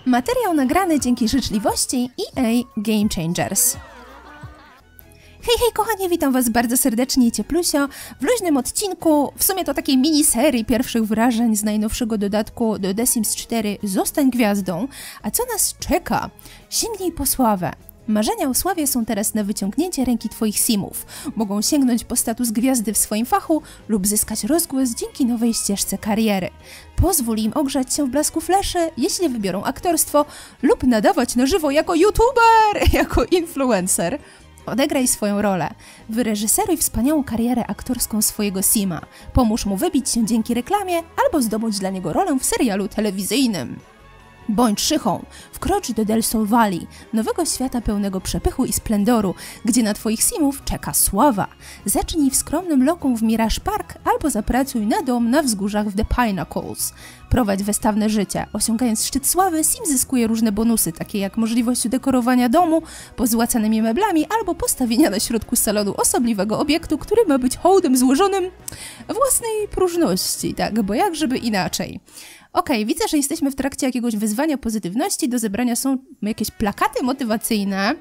Materiał nagrany dzięki życzliwości EA Game Changers. Hej kochani, witam was bardzo serdecznie i cieplusio w luźnym odcinku, w sumie to takiej miniserii pierwszych wrażeń z najnowszego dodatku do The Sims 4 Zostań Gwiazdą. A co nas czeka? Sięgnij po sławę. Marzenia o sławie są teraz na wyciągnięcie ręki twoich simów. Mogą sięgnąć po status gwiazdy w swoim fachu lub zyskać rozgłos dzięki nowej ścieżce kariery. Pozwól im ogrzać się w blasku fleszy, jeśli wybiorą aktorstwo, lub nadawać na żywo jako youtuber, jako influencer. Odegraj swoją rolę. Wyreżyseruj wspaniałą karierę aktorską swojego sima. Pomóż mu wybić się dzięki reklamie albo zdobyć dla niego rolę w serialu telewizyjnym. Bądź szychą, wkrocz do Del Sol Valley, nowego świata pełnego przepychu i splendoru, gdzie na twoich simów czeka sława. Zacznij w skromnym lokum w Mirage Park albo zapracuj na dom na wzgórzach w The Pinnacles. Prowadź wystawne życie. Osiągając szczyt sławy, sim zyskuje różne bonusy, takie jak możliwość udekorowania domu pozłacanymi meblami albo postawienia na środku salonu osobliwego obiektu, który ma być hołdem złożonym własnej próżności, tak, bo jak żeby inaczej. Okej, widzę, że jesteśmy w trakcie jakiegoś wyzwania pozytywności. Do zebrania są jakieś plakaty motywacyjne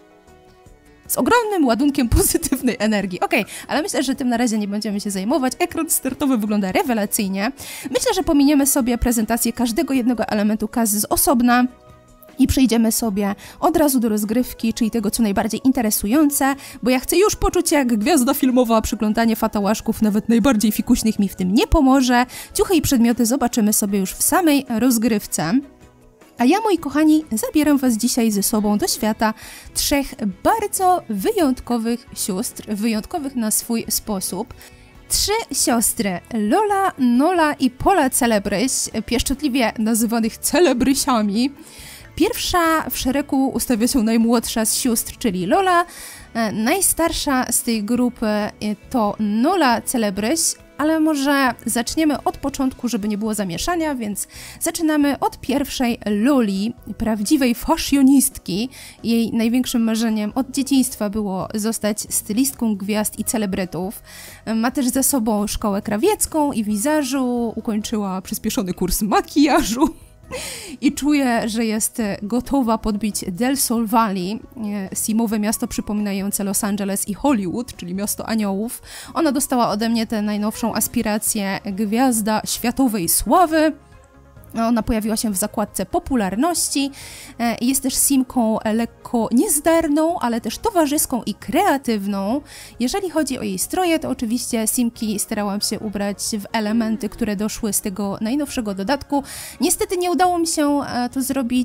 z ogromnym ładunkiem pozytywnej energii. Okej, ale myślę, że tym na razie nie będziemy się zajmować. Ekran startowy wygląda rewelacyjnie. Myślę, że pominiemy sobie prezentację każdego jednego elementu kazy z osobna i przejdziemy sobie od razu do rozgrywki, czyli tego, co najbardziej interesujące, bo ja chcę już poczuć się jak gwiazda filmowa, a przyglądanie fatałaszków, nawet najbardziej fikuśnych, mi w tym nie pomoże. Ciuchy i przedmioty zobaczymy sobie już w samej rozgrywce. A ja, moi kochani, zabieram was dzisiaj ze sobą do świata trzech bardzo wyjątkowych sióstr, wyjątkowych na swój sposób. Trzy siostry, Lola, Nola i Pola Celebryś, pieszczotliwie nazywanych celebrysiami. Pierwsza w szeregu ustawia się najmłodsza z sióstr, czyli Lola. Najstarsza z tej grupy to Nola Celebryś, ale może zaczniemy od początku, żeby nie było zamieszania, więc zaczynamy od pierwszej Loli, prawdziwej fashionistki. Jej największym marzeniem od dzieciństwa było zostać stylistką gwiazd i celebrytów. Ma też za sobą szkołę krawiecką i wizażu, ukończyła przyspieszony kurs makijażu. I czuję, że jest gotowa podbić Del Sol Valley, simowe miasto przypominające Los Angeles i Hollywood, czyli miasto aniołów. Ona dostała ode mnie tę najnowszą aspirację gwiazda światowej sławy. Ona pojawiła się w zakładce popularności. Jest też simką lekko niezdarną, ale też towarzyską i kreatywną. Jeżeli chodzi o jej stroje, to oczywiście simki starałam się ubrać w elementy, które doszły z tego najnowszego dodatku. Niestety nie udało mi się to zrobić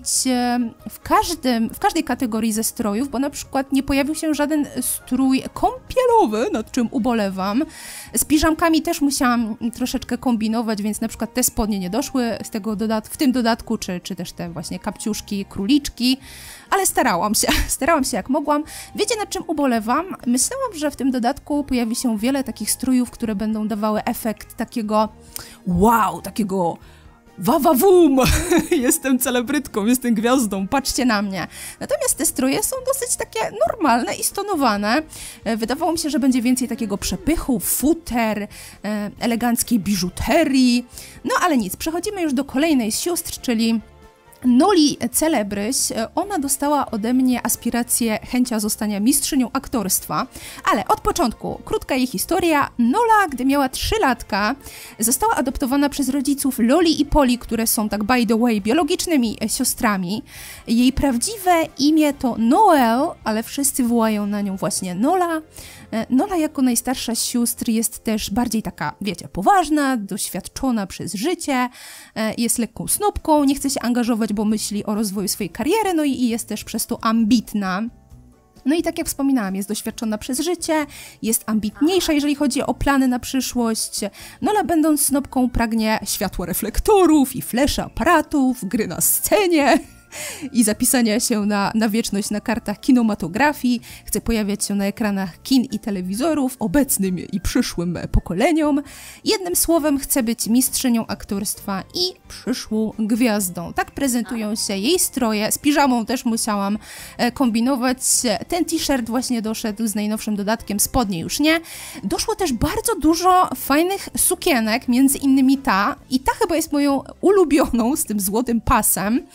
w każdej kategorii ze strojów, bo na przykład nie pojawił się żaden strój kąpielowy, nad czym ubolewam. Z piżamkami też musiałam troszeczkę kombinować, więc na przykład te spodnie nie doszły z tego w tym dodatku, czy też te właśnie kapciuszki, króliczki, ale starałam się jak mogłam. Wiecie, nad czym ubolewam? Myślałam, że w tym dodatku pojawi się wiele takich strójów, które będą dawały efekt takiego wow, takiego wawawum, jestem celebrytką, jestem gwiazdą, patrzcie na mnie. Natomiast te stroje są dosyć takie normalne i stonowane. Wydawało mi się, że będzie więcej takiego przepychu, futer, eleganckiej biżuterii. No ale nic, przechodzimy już do kolejnej z sióstr, czyli Noli Celebryś. Ona dostała ode mnie aspirację chęcia zostania mistrzynią aktorstwa, ale od początku, krótka jej historia. Nola, gdy miała 3 latka, została adoptowana przez rodziców Loli i Poli, które są tak by the way biologicznymi siostrami. Jej prawdziwe imię to Noel, ale wszyscy wołają na nią właśnie Nola. Nola jako najstarsza z sióstr jest też bardziej taka, wiecie, poważna, doświadczona przez życie, jest lekką snopką, nie chce się angażować, bo myśli o rozwoju swojej kariery, no i jest też przez to ambitna. No i tak jak wspominałam, jest doświadczona przez życie, jest ambitniejsza, jeżeli chodzi o plany na przyszłość. Nola, będąc snopką, pragnie światła reflektorów i fleszy aparatów, gry na scenie i zapisania się na wieczność na kartach kinematografii. Chce pojawiać się na ekranach kin i telewizorów, obecnym i przyszłym pokoleniom. Jednym słowem, chce być mistrzynią aktorstwa i przyszłą gwiazdą. Tak prezentują się jej stroje. Z piżamą też musiałam kombinować. Ten t-shirt właśnie doszedł z najnowszym dodatkiem, spodnie już nie. Doszło też bardzo dużo fajnych sukienek, między innymi ta. I ta chyba jest moją ulubioną, z tym złotym pasem.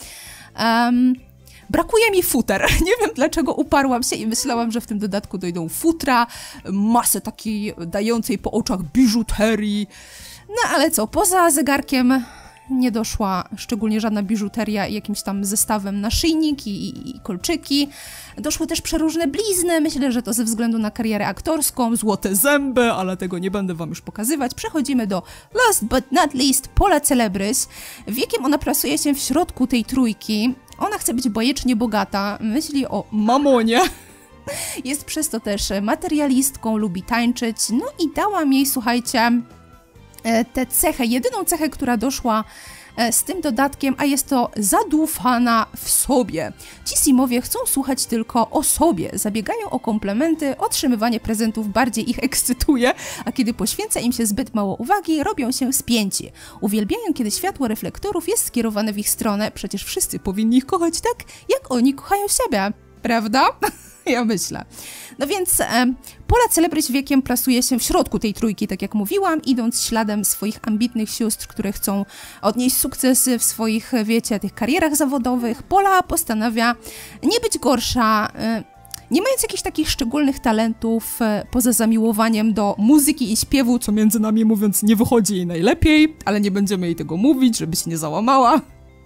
Brakuje mi futer. Nie wiem, dlaczego uparłam się i myślałam, że w tym dodatku dojdą futra, masę takiej dającej po oczach biżuterii. No ale co, poza zegarkiem nie doszła szczególnie żadna biżuteria i jakimś tam zestawem naszyjnik i kolczyki. Doszły też przeróżne blizny, myślę, że to ze względu na karierę aktorską, złote zęby, ale tego nie będę wam już pokazywać. Przechodzimy do last but not least, Paula Celebryś. Wiekiem ona plasuje się w środku tej trójki. Ona chce być bajecznie bogata, myśli o mamonie. Jest przez to też materialistką, lubi tańczyć. No i dałam jej, słuchajcie, tę cechę, jedyną cechę, która doszła z tym dodatkiem, a jest to zadufana w sobie. Ci simowie chcą słuchać tylko o sobie, zabiegają o komplementy, otrzymywanie prezentów bardziej ich ekscytuje, a kiedy poświęca im się zbyt mało uwagi, robią się spięci. Uwielbiają, kiedy światło reflektorów jest skierowane w ich stronę, przecież wszyscy powinni ich kochać tak, jak oni kochają siebie, prawda? Ja myślę. No więc Paula Celebryś wiekiem plasuje się w środku tej trójki, tak jak mówiłam, idąc śladem swoich ambitnych sióstr, które chcą odnieść sukcesy w swoich, wiecie, tych karierach zawodowych. Paula postanawia nie być gorsza, nie mając jakichś takich szczególnych talentów, poza zamiłowaniem do muzyki i śpiewu, co między nami mówiąc nie wychodzi jej najlepiej, ale nie będziemy jej tego mówić, żeby się nie załamała.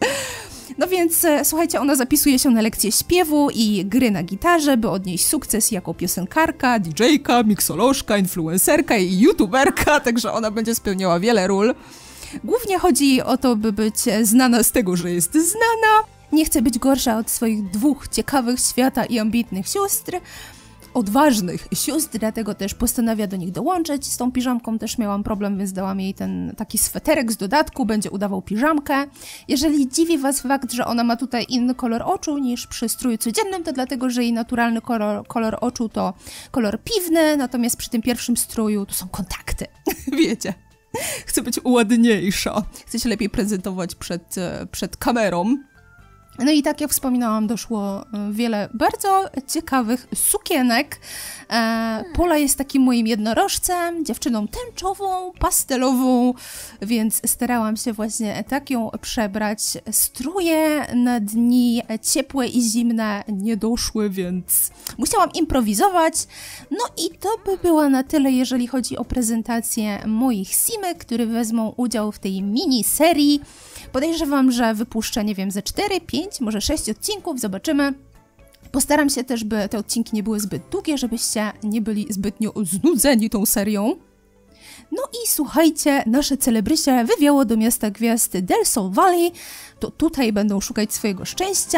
No więc, słuchajcie, ona zapisuje się na lekcje śpiewu i gry na gitarze, by odnieść sukces jako piosenkarka, DJ-ka, miksolożka, influencerka i youtuberka, także ona będzie spełniała wiele ról. Głównie chodzi o to, by być znana z tego, że jest znana. Nie chce być gorsza od swoich dwóch ciekawych świata i ambitnych sióstr. Odważnych sióstr, dlatego też postanawia do nich dołączyć. Z tą piżamką też miałam problem, więc dałam jej ten taki sweterek z dodatku, będzie udawał piżamkę. Jeżeli dziwi was fakt, że ona ma tutaj inny kolor oczu niż przy stróju codziennym, to dlatego, że jej naturalny kolor oczu to kolor piwny, natomiast przy tym pierwszym stroju to są kontakty. Wiecie, chcę być ładniejsza, chcę się lepiej prezentować przed kamerą. No i tak jak wspominałam, doszło wiele bardzo ciekawych sukienek. Paula jest takim moim jednorożcem, dziewczyną tęczową, pastelową, więc starałam się właśnie tak ją przebrać. Stroje na dni ciepłe i zimne nie doszły, więc musiałam improwizować. No i to by było na tyle, jeżeli chodzi o prezentację moich simek, które wezmą udział w tej miniserii. Podejrzewam, że wypuszczę, nie wiem, ze 4, 5, może 6 odcinków, zobaczymy. Postaram się też, by te odcinki nie były zbyt długie, żebyście nie byli zbytnio znudzeni tą serią. No i słuchajcie, nasze celebrysie wywiało do miasta gwiazd Del Sol Valley, to tutaj będą szukać swojego szczęścia.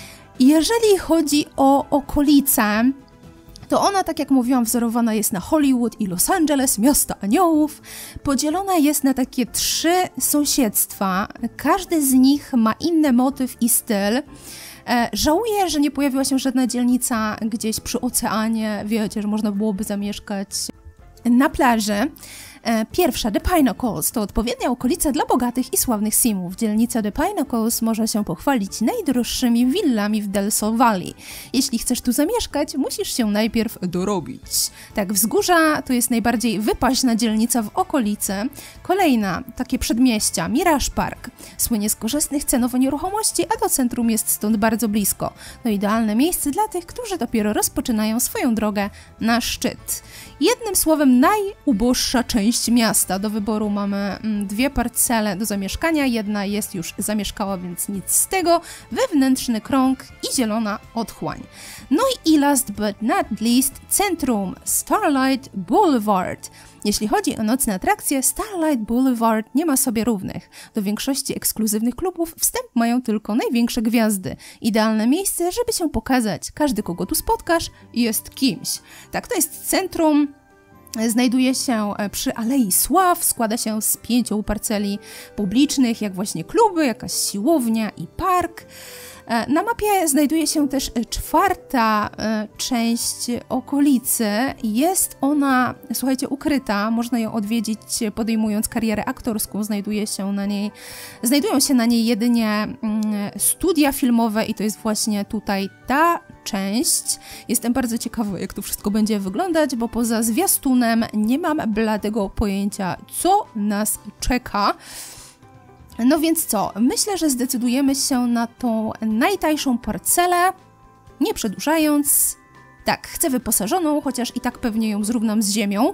Jeżeli chodzi o okolice, to ona, tak jak mówiłam, wzorowana jest na Hollywood i Los Angeles, miasta aniołów. Podzielona jest na takie 3 sąsiedztwa. Każdy z nich ma inny motyw i styl. Żałuję, że nie pojawiła się żadna dzielnica gdzieś przy oceanie. Wiecie, że można byłoby zamieszkać na plaży. Pierwsza, The Pinnacles, to odpowiednia okolica dla bogatych i sławnych simów. Dzielnica The Pinnacles może się pochwalić najdroższymi willami w Del Sol Valley. Jeśli chcesz tu zamieszkać, musisz się najpierw dorobić. Tak, wzgórza to jest najbardziej wypaśna dzielnica w okolicy. Kolejna, takie przedmieścia, Mirage Park. Słynie z korzystnych cenowo nieruchomości, a do centrum jest stąd bardzo blisko. To idealne miejsce dla tych, którzy dopiero rozpoczynają swoją drogę na szczyt. Jednym słowem, najuboższa część miasta. Do wyboru mamy 2 parcele do zamieszkania. Jedna jest już zamieszkała, więc nic z tego. Wewnętrzny krąg i zielona otchłań. No i last but not least, centrum Starlight Boulevard. Jeśli chodzi o nocne atrakcje, Starlight Boulevard nie ma sobie równych. Do większości ekskluzywnych klubów wstęp mają tylko największe gwiazdy. Idealne miejsce, żeby się pokazać. Każdy, kogo tu spotkasz, jest kimś. Tak, to jest centrum. Znajduje się przy Alei Sław, składa się z 5 parceli publicznych, jak właśnie kluby, jakaś siłownia i park. Na mapie znajduje się też 4. część okolicy. Jest ona, słuchajcie, ukryta. Można ją odwiedzić, podejmując karierę aktorską. Znajdują się na niej jedynie studia filmowe i to jest właśnie tutaj ta część. Jestem bardzo ciekawa, jak to wszystko będzie wyglądać, bo poza zwiastunem nie mam bladego pojęcia, co nas czeka. No więc co? Myślę, że zdecydujemy się na tą najtańszą parcelę, nie przedłużając. Tak, chcę wyposażoną, chociaż i tak pewnie ją zrównam z ziemią.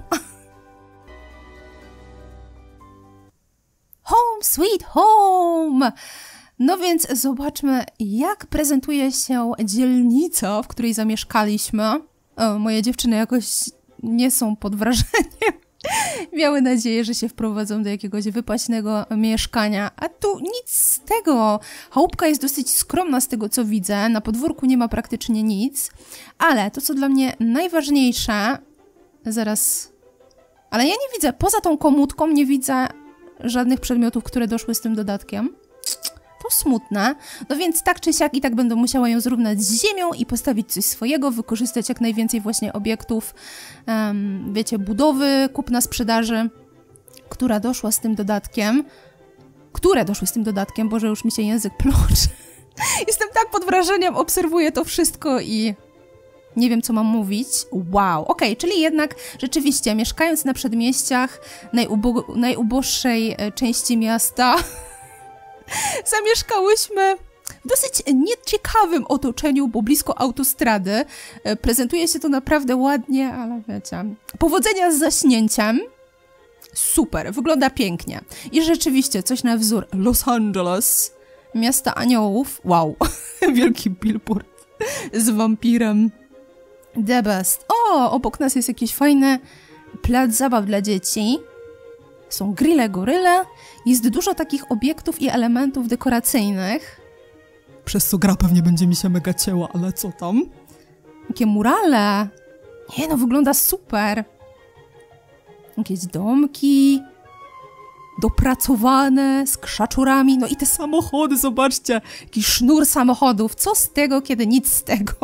Home sweet home! No więc zobaczmy, jak prezentuje się dzielnica, w której zamieszkaliśmy. O, moje dziewczyny jakoś nie są pod wrażeniem. Miały nadzieję, że się wprowadzą do jakiegoś wypaśnego mieszkania, a tu nic z tego. Chałupka jest dosyć skromna z tego, co widzę. Na podwórku nie ma praktycznie nic, ale to, co dla mnie najważniejsze... Zaraz... Ale ja nie widzę, poza tą komódką nie widzę żadnych przedmiotów, które doszły z tym dodatkiem. To smutne. No więc tak czy siak i tak będę musiała ją zrównać z ziemią i postawić coś swojego, wykorzystać jak najwięcej właśnie obiektów, wiecie, budowy, kupna, sprzedaży, które doszły z tym dodatkiem, Boże, już mi się język plącze. Jestem tak pod wrażeniem, obserwuję to wszystko i nie wiem, co mam mówić. Wow, okej, czyli jednak rzeczywiście, mieszkając na przedmieściach najuboższej części miasta, zamieszkałyśmy w dosyć nieciekawym otoczeniu, bo blisko autostrady. Prezentuje się to naprawdę ładnie, ale wiecie... Powodzenia z zaśnięciem. Super, wygląda pięknie. I rzeczywiście coś na wzór Los Angeles, miasta aniołów. Wow, wielki billboard z wampirem. The best. O, obok nas jest jakiś fajny plac zabaw dla dzieci. Są grille, goryle. Jest dużo takich obiektów i elementów dekoracyjnych. Przez co gra pewnie będzie mi się mega cięła, ale co tam? Jakie murale. Nie no, wygląda super. Jakieś domki. Dopracowane, z krzaczurami. No i te samochody, zobaczcie. Jakiś sznur samochodów. Co z tego, kiedy nic z tego?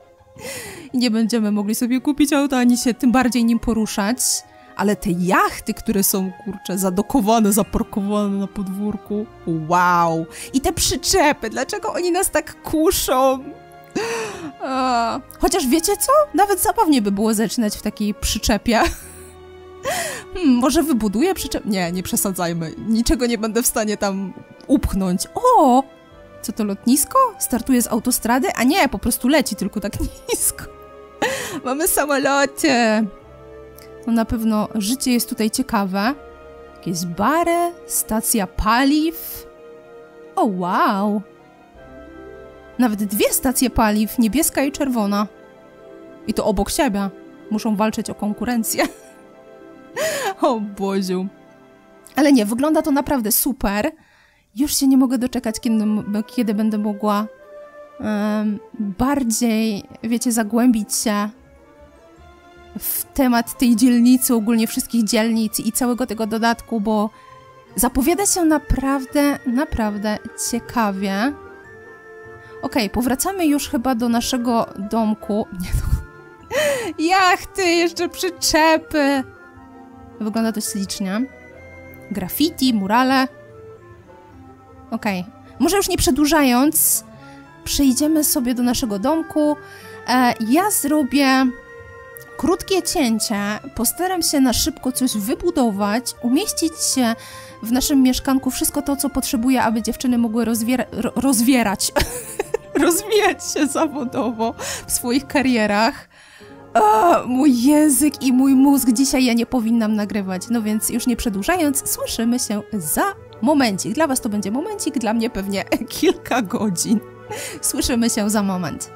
I nie będziemy mogli sobie kupić auta, ani się tym bardziej nim poruszać. Ale te jachty, które są, kurczę, zadokowane, zaparkowane na podwórku. Wow! I te przyczepy, dlaczego oni nas tak kuszą? Chociaż wiecie co? Nawet zabawnie by było zaczynać w takiej przyczepie. Może wybuduję przyczep... Nie, nie przesadzajmy. Niczego nie będę w stanie tam upchnąć. O! Co to, lotnisko? Startuje z autostrady? A nie, po prostu leci tylko tak nisko. Mamy samoloty. No na pewno życie jest tutaj ciekawe. Jakieś bary, stacja paliw. O wow! Nawet 2 stacje paliw, niebieska i czerwona. I to obok siebie. Muszą walczyć o konkurencję. O Boziu. Ale nie, wygląda to naprawdę super. Już się nie mogę doczekać, kiedy będę mogła bardziej, wiecie, zagłębić się w temat tej dzielnicy, ogólnie wszystkich dzielnic i całego tego dodatku, bo zapowiada się naprawdę, naprawdę ciekawie. Okej, powracamy już chyba do naszego domku. Nie no. Jachty, jeszcze przyczepy. Wygląda to ślicznie. Graffiti, murale. Okej. Może już nie przedłużając, przejdziemy sobie do naszego domku. Ja zrobię krótkie cięcie, postaram się na szybko coś wybudować, umieścić się w naszym mieszkanku wszystko to, co potrzebuję, aby dziewczyny mogły rozwijać się zawodowo w swoich karierach. Mój język i mój mózg, dzisiaj ja nie powinnam nagrywać, no więc już nie przedłużając, słyszymy się za momencik. Dla was to będzie momencik, dla mnie pewnie kilka godzin. Słyszymy się za moment.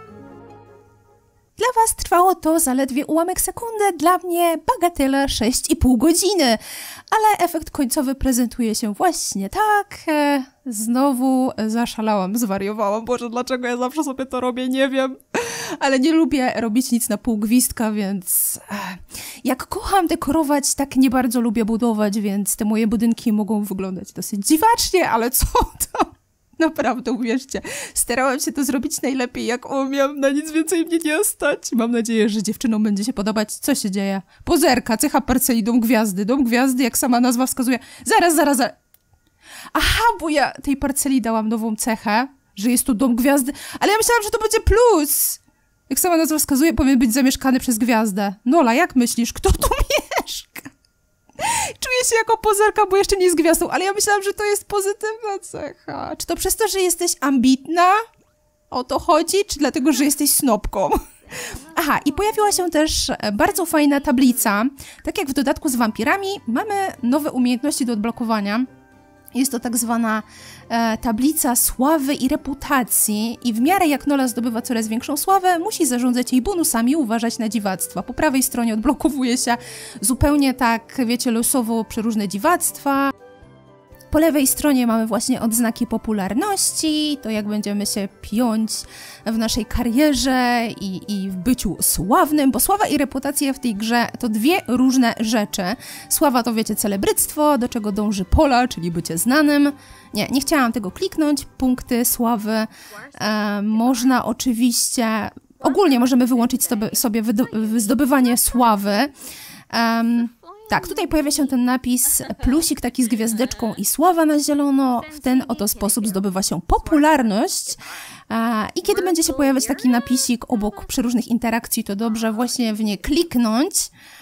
Dla was trwało to zaledwie ułamek sekundy, dla mnie bagatela 6,5 godziny. Ale efekt końcowy prezentuje się właśnie tak. Znowu zaszalałam, zwariowałam. Boże, dlaczego ja zawsze sobie to robię, nie wiem. Ale nie lubię robić nic na pół gwizdka, więc jak kocham dekorować, tak nie bardzo lubię budować, więc te moje budynki mogą wyglądać dosyć dziwacznie, ale co tam? Naprawdę, uwierzcie, starałam się to zrobić najlepiej, jak umiem, na nic więcej mnie nie stać. Mam nadzieję, że dziewczynom będzie się podobać. Co się dzieje? Pozerka, cecha parceli, dom gwiazdy. Dom gwiazdy, jak sama nazwa wskazuje. Zaraz. Aha, bo ja tej parceli dałam nową cechę, że jest tu dom gwiazdy, ale ja myślałam, że to będzie plus. Jak sama nazwa wskazuje, powinien być zamieszkany przez gwiazdę. Nola, jak myślisz, kto tu mieszka? Czuję się jako pozerka, bo jeszcze nie jest gwiazdą, ale ja myślałam, że to jest pozytywna cecha. Czy to przez to, że jesteś ambitna? O to chodzi? Czy dlatego, że jesteś snopką? Aha, i pojawiła się też bardzo fajna tablica. Tak jak w dodatku z wampirami, mamy nowe umiejętności do odblokowania. Jest to tak zwana tablica sławy i reputacji i w miarę jak Nola zdobywa coraz większą sławę, musi zarządzać jej bonusami i uważać na dziwactwa. Po prawej stronie odblokowuje się zupełnie tak, wiecie, losowo przeróżne dziwactwa. Po lewej stronie mamy właśnie odznaki popularności, to jak będziemy się piąć w naszej karierze i w byciu sławnym, bo sława i reputacja w tej grze to dwie różne rzeczy. Sława to, wiecie, celebryctwo, do czego dąży Pola, czyli bycie znanym. Nie chciałam tego kliknąć. Punkty sławy można oczywiście... Ogólnie możemy wyłączyć sobie zdobywanie sławy. Tak, tutaj pojawia się ten napis plusik taki z gwiazdeczką i sława na zielono. W ten oto sposób zdobywa się popularność. I kiedy będzie się pojawiać taki napisik obok przeróżnych interakcji, to dobrze właśnie w nie kliknąć.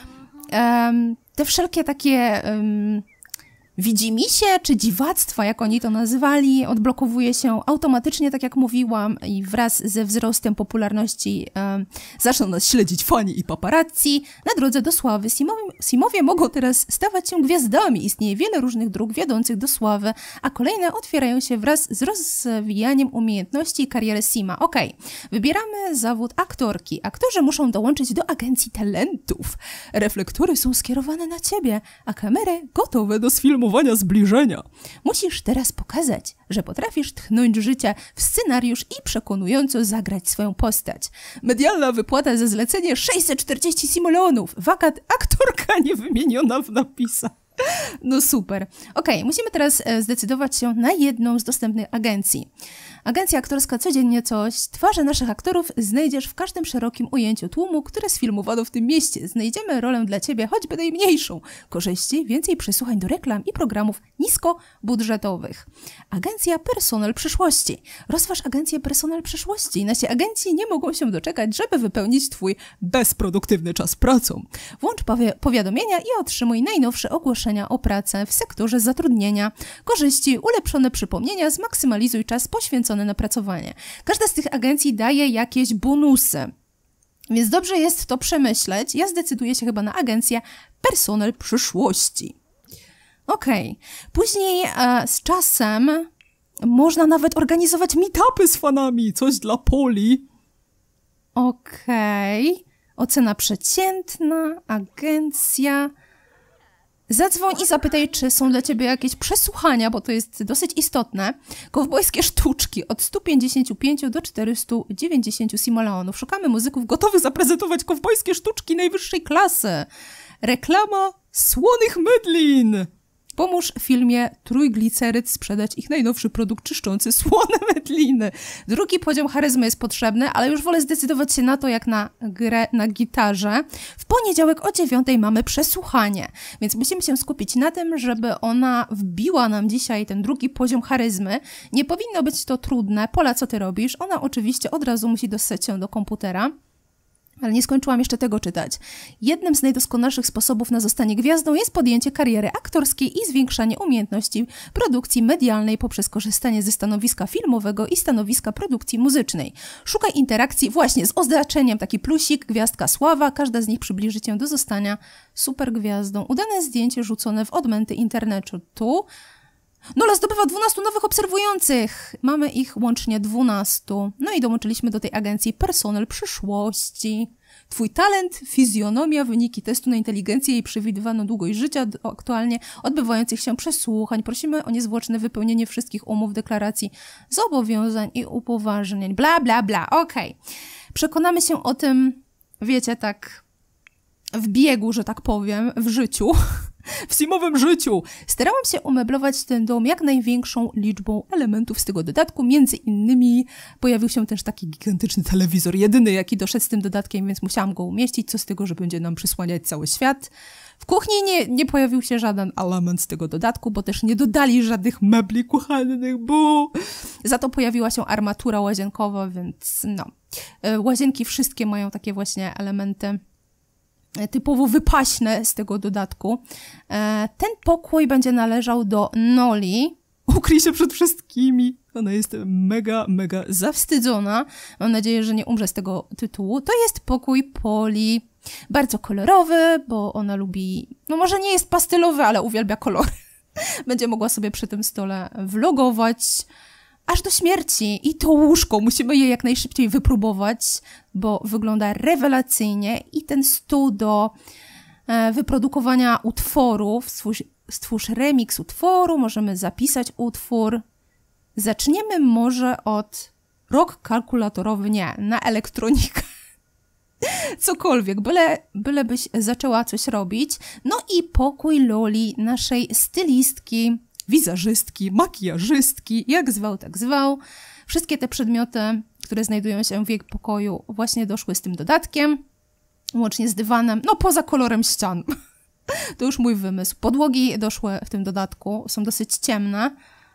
Te wszelkie takie widzimisię czy dziwactwa, jak oni to nazywali, odblokowuje się automatycznie, tak jak mówiłam, i wraz ze wzrostem popularności zaczną nas śledzić fani i paparazzi. Na drodze do sławy Simowie mogą teraz stawać się gwiazdami. Istnieje wiele różnych dróg wiodących do sławy, a kolejne otwierają się wraz z rozwijaniem umiejętności i kariery Sima. Okej, wybieramy zawód aktorki. Aktorzy muszą dołączyć do agencji talentów. Reflektory są skierowane na ciebie, a kamery gotowe do sfilmowania zbliżenia. Musisz teraz pokazać, że potrafisz tchnąć życie w scenariusz i przekonująco zagrać swoją postać. Medialna wypłata za zlecenie 640 simoleonów. Wakat aktorka niewymieniona w napisach. No super. Okej, musimy teraz zdecydować się na jedną z dostępnych agencji. Agencja aktorska Codziennie Coś. Twarze naszych aktorów znajdziesz w każdym szerokim ujęciu tłumu, które sfilmowano w tym mieście. Znajdziemy rolę dla ciebie, choćby najmniejszą. Korzyści, więcej przesłuchań do reklam i programów niskobudżetowych. Agencja Personel Przyszłości. Rozważ agencję Personel Przyszłości. Nasi agenci nie mogą się doczekać, żeby wypełnić twój bezproduktywny czas pracą. Włącz powiadomienia i otrzymuj najnowsze ogłoszenia o pracę w sektorze zatrudnienia. Korzyści, ulepszone przypomnienia, zmaksymalizuj czas poświęcony na pracowanie. Każda z tych agencji daje jakieś bonusy. Więc dobrze jest to przemyśleć. Ja zdecyduję się chyba na agencję Personel Przyszłości. Okej. Później z czasem można nawet organizować meetupy z fanami. Coś dla Poli. Okej. Ocena przeciętna, agencja... Zadzwoń i zapytaj, czy są dla ciebie jakieś przesłuchania, bo to jest dosyć istotne. Kowbojskie sztuczki od 155 do 490 simoleonów. Szukamy muzyków gotowych zaprezentować kowbojskie sztuczki najwyższej klasy. Reklama słonych mydlin. Pomóż filmie Trójgliceryt sprzedać ich najnowszy produkt czyszczący słone mydliny. Drugi poziom charyzmy jest potrzebny, ale już wolę zdecydować się na to, jak na grę na gitarze. W poniedziałek o 9 mamy przesłuchanie, więc musimy się skupić na tym, żeby ona wbiła nam dzisiaj ten drugi poziom charyzmy. Nie powinno być to trudne. Pola, co ty robisz? Ona oczywiście od razu musi dostać się do komputera. Ale nie skończyłam jeszcze tego czytać. Jednym z najdoskonalszych sposobów na zostanie gwiazdą jest podjęcie kariery aktorskiej i zwiększanie umiejętności produkcji medialnej poprzez korzystanie ze stanowiska filmowego i stanowiska produkcji muzycznej. Szukaj interakcji właśnie z oznaczeniem taki plusik, gwiazdka, sława. Każda z nich przybliży cię do zostania supergwiazdą. Udane zdjęcie rzucone w odmęty internetu. Tu Nola zdobywa 12 nowych obserwujących. Mamy ich łącznie 12. No i dołączyliśmy do tej agencji Personel Przyszłości. Twój talent, fizjonomia, wyniki testu na inteligencję i przewidywaną długość życia aktualnie odbywających się przesłuchań. Prosimy o niezwłoczne wypełnienie wszystkich umów, deklaracji, zobowiązań i upoważnień. Bla, bla, bla. Okej. Przekonamy się o tym, wiecie, tak w biegu, że tak powiem, w życiu. W simowym życiu. Starałam się umeblować ten dom jak największą liczbą elementów z tego dodatku. Między innymi pojawił się też taki gigantyczny telewizor, jedyny jaki doszedł z tym dodatkiem, więc musiałam go umieścić. Co z tego, że będzie nam przysłaniać cały świat. W kuchni nie pojawił się żaden element z tego dodatku, bo też nie dodali żadnych mebli kuchennych, Za to pojawiła się armatura łazienkowa, więc no. Łazienki wszystkie mają takie właśnie elementy typowo wypaśne z tego dodatku. Ten pokój będzie należał do Noli. Ukryj się przed wszystkimi. Ona jest mega Zawstydzona. Mam nadzieję, że nie umrze z tego tytułu. To jest pokój Poli. Bardzo kolorowy, bo ona lubi... No może nie jest pastelowy, ale uwielbia kolory. Będzie mogła sobie przy tym stole vlogować aż do śmierci. I to łóżko, musimy je jak najszybciej wypróbować, bo wygląda rewelacyjnie. I ten stół do wyprodukowania utworów, stwórz remix utworu, możemy zapisać utwór. Zaczniemy może od rok kalkulatorowy, nie, na elektronikę. Cokolwiek, bylebyś zaczęła coś robić. No i pokój Loli, naszej stylistki, wizerzystki, makijażystki, jak zwał, tak zwał. Wszystkie te przedmioty, które znajdują się w jej pokoju, właśnie doszły z tym dodatkiem, łącznie z dywanem, no poza kolorem ścian. To już mój wymysł. Podłogi doszły w tym dodatku, są dosyć ciemne.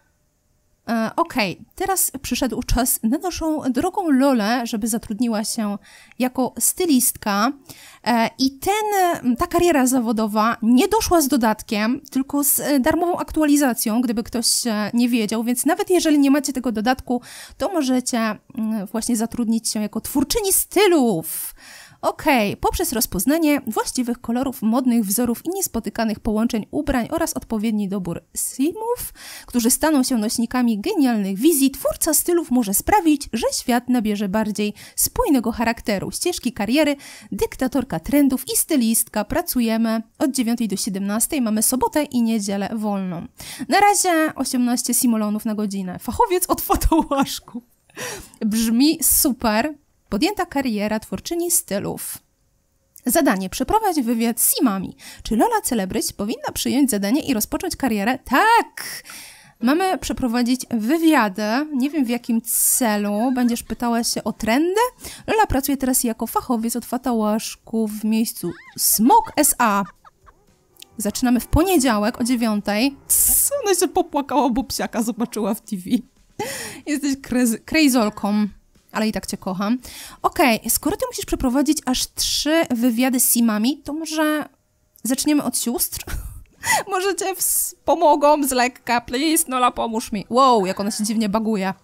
Okej, teraz przyszedł czas na naszą drogą Lolę, żeby zatrudniła się jako stylistka. I ta kariera zawodowa nie doszła z dodatkiem, tylko z darmową aktualizacją, gdyby ktoś nie wiedział, więc nawet jeżeli nie macie tego dodatku, to możecie właśnie zatrudnić się jako twórczyni stylów. Okej, poprzez rozpoznanie właściwych kolorów, modnych wzorów i niespotykanych połączeń ubrań oraz odpowiedni dobór simów, którzy staną się nośnikami genialnych wizji, twórca stylów może sprawić, że świat nabierze bardziej spójnego charakteru. Ścieżki kariery, dyktatorka trendów i stylistka. Pracujemy od 9 do 17, mamy sobotę i niedzielę wolną. Na razie 18 simolonów na godzinę. Fachowiec od fotołaszku. Brzmi super. Podjęta kariera twórczyni stylów. Zadanie. Przeprowadź wywiad z simami. Czy Lola Celebryć powinna przyjąć zadanie i rozpocząć karierę? Tak! Mamy przeprowadzić wywiady. Nie wiem w jakim celu. Będziesz pytała się o trendy? Lola pracuje teraz jako fachowiec od fotołaszku w miejscu Smok SA. Zaczynamy w poniedziałek o 9. Ona się popłakała, bo psiaka zobaczyła w TV. Jesteś krejzolką. Ale i tak cię kocham. Okej, skoro ty musisz przeprowadzić aż 3 wywiady z simami, to może zaczniemy od sióstr? Może cię pomogą z lekka. Please, Nola, pomóż mi. Wow, jak ona się dziwnie baguje.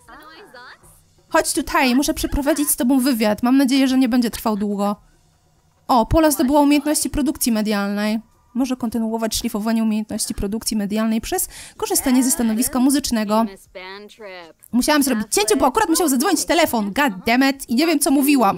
Chodź tutaj, muszę przeprowadzić z tobą wywiad. Mam nadzieję, że nie będzie trwał długo. O, Pola zdobyła umiejętności produkcji medialnej. Może kontynuować szlifowanie umiejętności produkcji medialnej przez korzystanie ze stanowiska muzycznego. Musiałam zrobić cięcie, bo akurat musiał zadzwonić telefon. God damn it. I nie wiem, co mówiłam.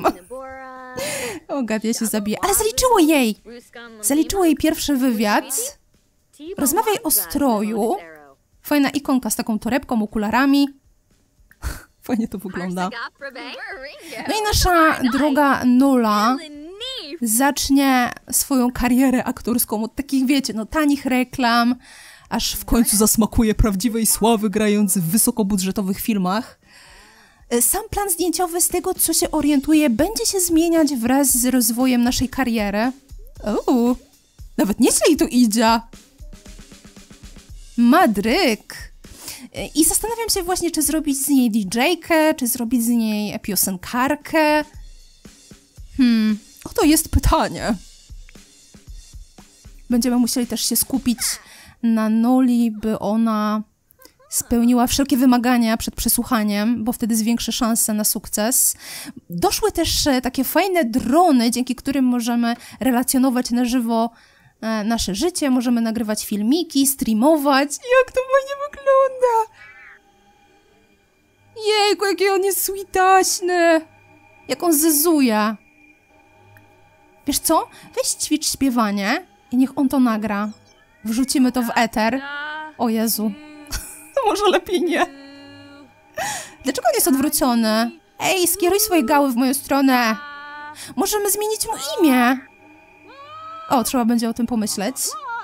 O god, ja się zabiję. Ale zaliczyło jej! Zaliczyło jej pierwszy wywiad. Rozmawiaj o stroju. Fajna ikonka z taką torebką, okularami. Fajnie to wygląda. No i nasza droga Nola zacznie swoją karierę aktorską od takich, wiecie, no tanich reklam, aż w końcu zasmakuje prawdziwej sławy, grając w wysokobudżetowych filmach. Sam plan zdjęciowy, z tego co się orientuję, będzie się zmieniać wraz z rozwojem naszej kariery. Nawet nieźle jej to idzie. Madryk. I zastanawiam się właśnie, czy zrobić z niej DJ-kę, czy zrobić z niej piosenkarkę. Oto jest pytanie. Będziemy musieli też się skupić na Noli, by ona spełniła wszelkie wymagania przed przesłuchaniem, bo wtedy zwiększy szanse na sukces. Doszły też takie fajne drony, dzięki którym możemy relacjonować na żywo nasze życie, możemy nagrywać filmiki, streamować. Jak to fajnie wygląda! Jejku, jaki on jest sweetaśny! Jak on zezuje! Wiesz co? Weź ćwicz śpiewanie i niech on to nagra. Wrzucimy to w eter. O Jezu. Może lepiej nie. Dlaczego on jest odwrócony? Ej, skieruj swoje gały w moją stronę. Możemy zmienić mu imię. O, trzeba będzie o tym pomyśleć.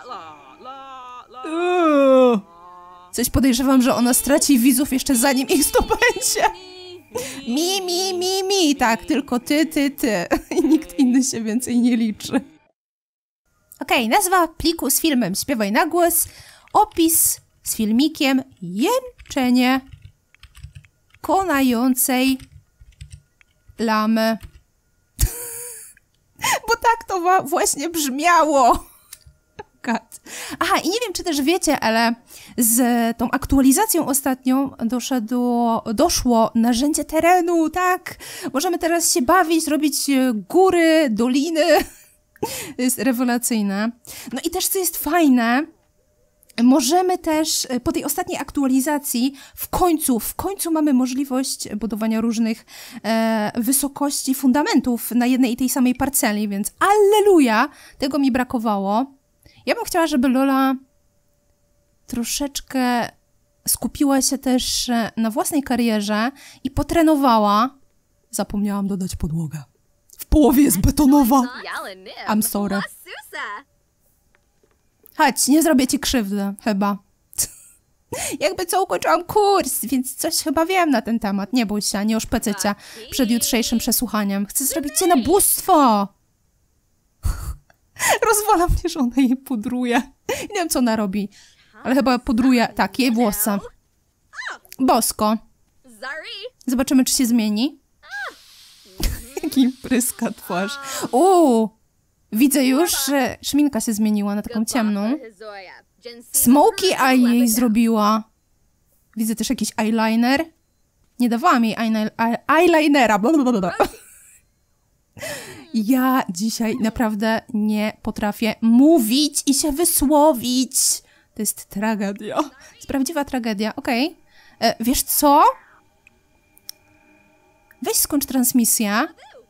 Coś podejrzewam, że ona straci widzów jeszcze zanim ich zdobędzie. Mi. Tak, tylko ty. I nikt inny się więcej nie liczy. Okej, nazwa pliku z filmem Śpiewaj na głos. Opis z filmikiem Jęczenie konającej lamy. Bo tak to właśnie brzmiało. God. Aha, i nie wiem, czy też wiecie, ale z tą aktualizacją ostatnią doszło narzędzie terenu, tak? Możemy teraz się bawić, robić góry, doliny. To jest rewelacyjne. No i też, co jest fajne, możemy też po tej ostatniej aktualizacji w końcu mamy możliwość budowania różnych wysokości fundamentów na jednej i tej samej parceli, więc alleluja, tego mi brakowało. Ja bym chciała, żeby Lola troszeczkę skupiła się też na własnej karierze i potrenowała. Zapomniałam dodać podłogę. W połowie jest betonowa. I'm sorry. Chodź, nie zrobię ci krzywdy, chyba. Jakby co, ukończyłam kurs, więc coś chyba wiem na ten temat. Nie bój się, nie oszpecę cię przed jutrzejszym przesłuchaniem. Chcę zrobić cię na bóstwo. Rozwala mnie, że ona jej pudruje. Nie wiem, co ona robi, ale chyba pudruje, tak, jej włosy. Bosko. Zobaczymy, czy się zmieni. Jaki pryska twarz. Widzę już, że szminka się zmieniła na taką ciemną. Smokey eye jej zrobiła. Widzę też jakiś eyeliner. Nie dawałam jej eyelinera. Blablabla. Ja dzisiaj naprawdę nie potrafię mówić i się wysłowić. To jest tragedia. To jest prawdziwa tragedia. Okej. Wiesz co? Weź skończ transmisję.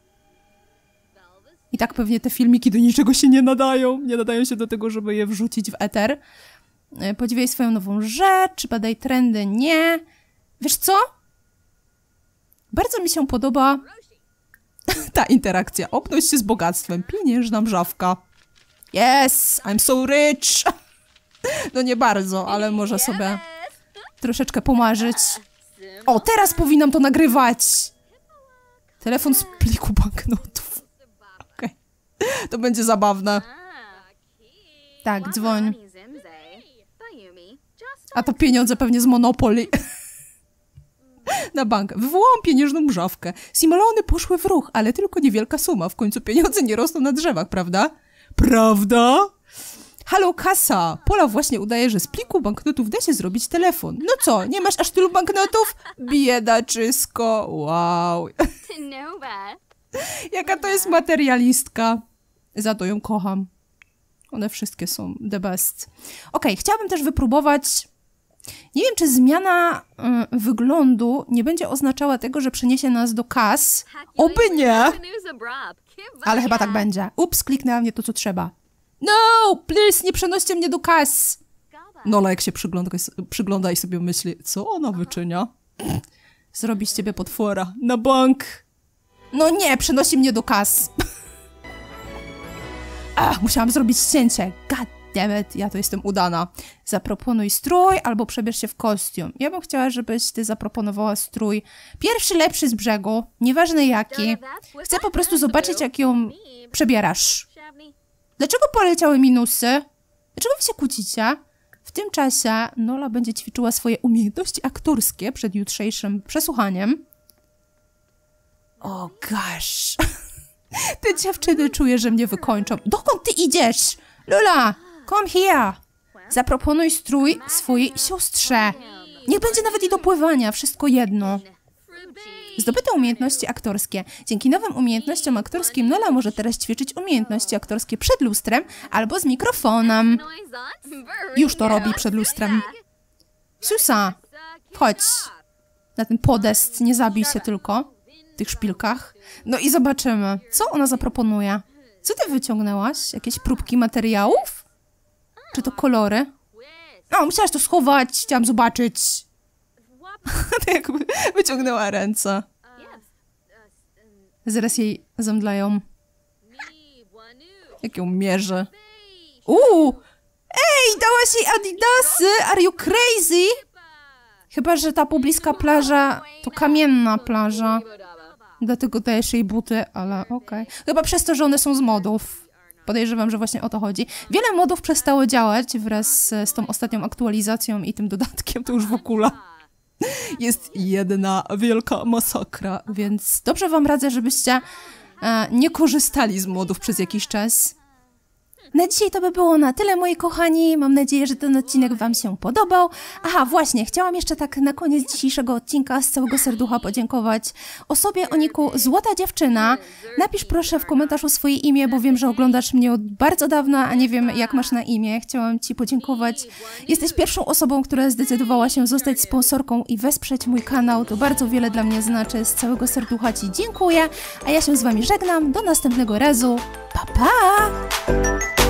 I tak pewnie te filmiki do niczego się nie nadają. Nie nadają się do tego, żeby je wrzucić w eter. Podziwiaj swoją nową rzecz, badaj trendy, nie. Wiesz co? Bardzo mi się podoba ta interakcja. Obnoś się z bogactwem. Pieniężna mrzawka. Yes, I'm so rich. No nie bardzo, ale może sobie troszeczkę pomarzyć. O, teraz powinnam to nagrywać. Telefon z pliku banknotów. Okej. To będzie zabawne. Tak, dzwoń. A to pieniądze pewnie z Monopoly. Na bank. Wywołałam pieniężną mrzawkę. Simulony poszły w ruch, ale tylko niewielka suma. W końcu pieniądze nie rosną na drzewach, prawda? Prawda? Halo, kasa! Pola właśnie udaje, że z pliku banknotów da się zrobić telefon. No co, nie masz aż tylu banknotów? Biedaczysko. Wow. Jaka to jest materialistka. Za to ją kocham. One wszystkie są the best. Okej, chciałabym też wypróbować... Nie wiem, czy zmiana wyglądu nie będzie oznaczała tego, że przeniesie nas do kas. Oby nie! Ale chyba tak będzie. Ups, kliknęłam nie to, co trzeba. No, please, nie przenoście mnie do kas. Nola, jak się przygląda i sobie myśli, co ona wyczynia? Zrobi z ciebie potwora. Na bank. No nie, przenosi mnie do kas. Musiałam zrobić cięcie. God damn it, ja to jestem udana. Zaproponuj strój albo przebierz się w kostium. Ja bym chciała, żebyś ty zaproponowała strój pierwszy, lepszy z brzegu, nieważne jaki. Chcę po prostu zobaczyć, jak ją przebierasz. Dlaczego poleciały minusy? Dlaczego wy się kłócicie? W tym czasie Nola będzie ćwiczyła swoje umiejętności aktorskie przed jutrzejszym przesłuchaniem. O gosh. Te dziewczyny czuję, że mnie wykończą. Dokąd ty idziesz? Lola, come here. Zaproponuj strój swojej siostrze. Niech będzie nawet i do pływania, wszystko jedno. Zdobyte umiejętności aktorskie. Dzięki nowym umiejętnościom aktorskim Nola może teraz ćwiczyć umiejętności aktorskie przed lustrem albo z mikrofonem. Już to robi przed lustrem. Susa, chodź na ten podest, nie zabij się tylko w tych szpilkach. No i zobaczymy, co ona zaproponuje. Co ty wyciągnęłaś? Jakieś próbki materiałów? Czy to kolory? No, musiałaś to schować, chciałam zobaczyć. To jakby wyciągnęła ręce. Zaraz jej zemdlają. Jak ją mierzy. Ej, dałaś jej adidasy! Are you crazy? Chyba, że ta pobliska plaża to kamienna plaża. Dlatego dajesz jej buty, ale okej. Chyba przez to, że one są z modów. Podejrzewam, że właśnie o to chodzi. Wiele modów przestało działać wraz z tą ostatnią aktualizacją i tym dodatkiem, to już w ogóle jest jedna wielka masakra, więc dobrze wam radzę, żebyście nie korzystali z modów przez jakiś czas. Na dzisiaj to by było na tyle, moi kochani. Mam nadzieję, że ten odcinek wam się podobał. Aha, właśnie, chciałam jeszcze tak na koniec dzisiejszego odcinka z całego serducha podziękować osobie o niku Złota Dziewczyna. Napisz proszę w komentarzu swoje imię, bo wiem, że oglądasz mnie od bardzo dawna, a nie wiem, jak masz na imię. Chciałam ci podziękować. Jesteś pierwszą osobą, która zdecydowała się zostać sponsorką i wesprzeć mój kanał. To bardzo wiele dla mnie znaczy. Z całego serducha ci dziękuję, a ja się z wami żegnam. Do następnego razu. Pa, pa!